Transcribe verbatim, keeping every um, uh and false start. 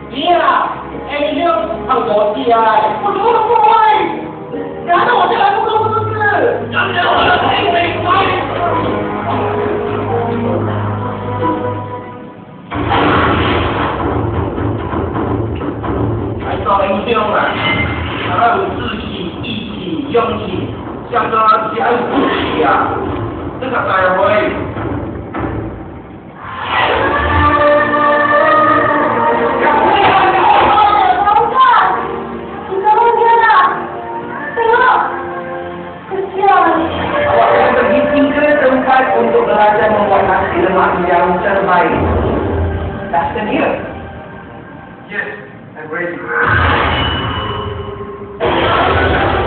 Iya, eh dia ang boti ay. Betul boy. Kenapa我来不够不是？jangan jangan ini boy. 来到英雄啊，还有志气、义气、勇气，相当是还有志气啊，这个大会。 Awak akan pergi tiga tempat untuk belajar membuat nasi lemak yang terbaik. Dah sedia? Yes, I'm ready.